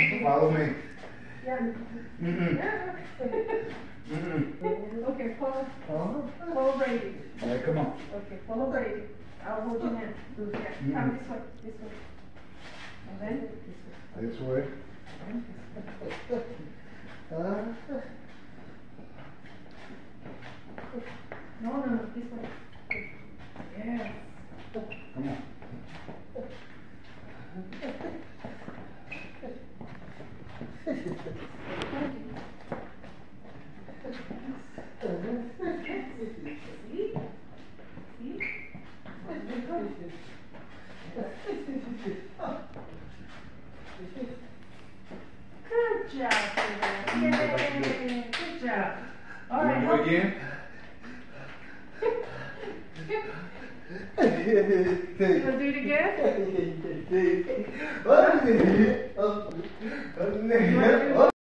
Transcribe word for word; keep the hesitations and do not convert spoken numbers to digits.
Follow me. Yeah. Mm-mm. Yeah. Mm-mm. Okay, follow, Uh-huh. follow Brady. All right, come on. Okay, follow Brady. I'll hold your hand. Yeah, Mm-hmm. come this way, this way. And then this way. This way. Uh, No, no, no, this way. Yes. come on. Good job, Peter. Yay! Good job. All right. You wanna do it again? You wanna do it again? Oh,